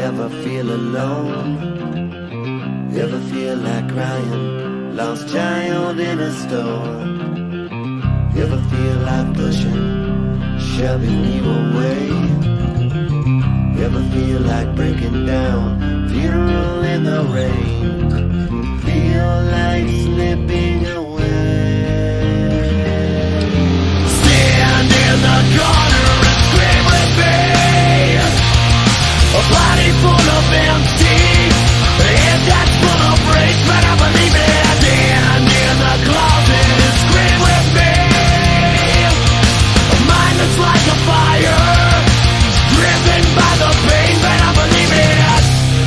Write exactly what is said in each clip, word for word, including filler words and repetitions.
Ever feel alone? Ever feel like crying? Lost child in a storm? Ever feel like pushing, shoving you away? Ever feel like breaking down? Funeral in the rain? Feel like slipping away? Stand in the corner and scream with me. A body full of empty, and that's full of rage, but I believe it. Stand in the closet and scream with me. A mind that's like a fire, driven by the pain, but I believe it.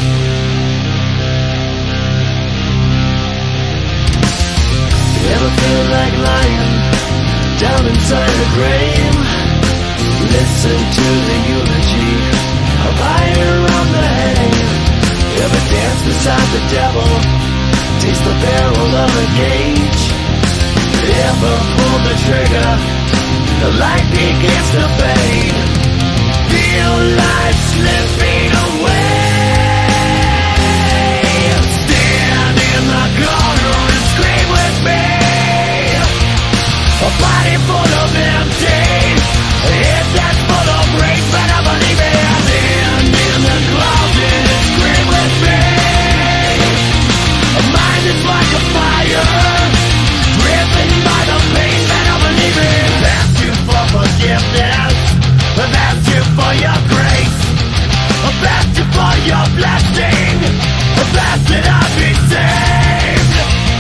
Ever feel like lying down inside a grave? Listen to the eulogy of fire on the hay. Ever dance beside the devil? Taste the barrel of a gauge? Ever pull the trigger? The light begins to fade. Feel life slipping away. Stand in the corner and scream with me. A body full of empty, head that's full of rage, but I believe it. Stand in the closet and scream with me. A mind that's like a fire, driven by the pain, but I believe it. Ask you for forgiveness, I've asked you for your grace, I've asked you for your blessing, I've asked that I be saved.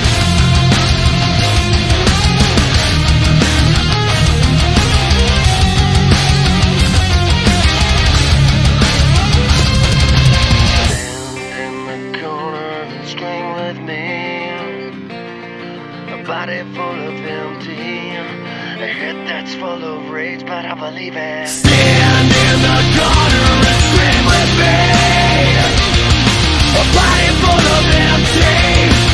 Body full of empty, a head that's full of rage, but I believe it. Stand in the corner and scream with me. A body full of empty,